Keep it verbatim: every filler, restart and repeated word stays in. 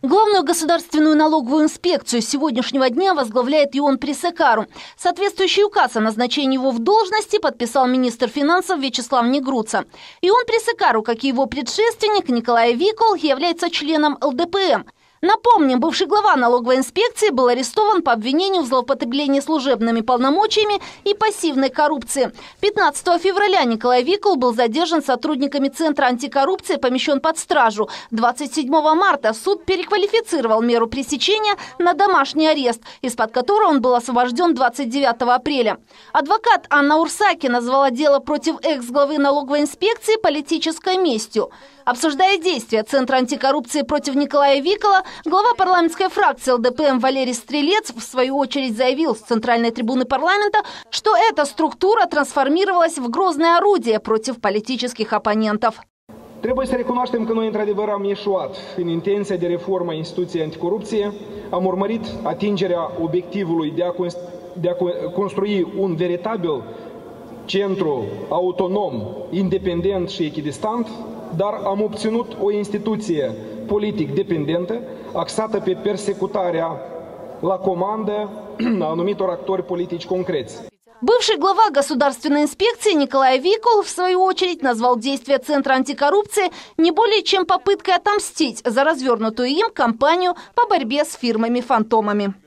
Главную государственную налоговую инспекцию с сегодняшнего дня возглавляет Ион Пресекару. Соответствующий указ о назначении его в должности подписал министр финансов Вячеслав Негруца. Ион Пресекару, как и его предшественник Николай Викол, является членом эл дэ пэ эм. Напомним, бывший глава налоговой инспекции был арестован по обвинению в злоупотреблении служебными полномочиями и пассивной коррупции. пятнадцатого февраля Николай Викол был задержан сотрудниками Центра антикоррупции, помещен под стражу. двадцать седьмого марта суд переквалифицировал меру пресечения на домашний арест, из-под которого он был освобожден двадцать девятого апреля. Адвокат Анна Урсаки назвала дело против экс-главы налоговой инспекции политической местью. Обсуждая действия Центра антикоррупции против Николая Викола, глава парламентской фракции эл дэ пэ эм Валерий Стрелец в свою очередь заявил с центральной трибуны парламента, что эта структура трансформировалась в грозное орудие против политических оппонентов. Trebuie să recunoaștem că noi într-adevăr am ieșuat în intenția de reformă a instituției anticorupție, am urmărit atingerea obiectivului de a, de a construi un veritabil centru autonom, independent și echidistant, dar am obținut o instituție politic dependentă, axată pe persecutarea la comandă a anumitor actori politici concreți. Бывший глава государственной инспекции Николай Викол, в свою очередь, назвал действия Центра антикоррупции не более чем попыткой отомстить за развернутую им кампанию по борьбе с фирмами-фантомами.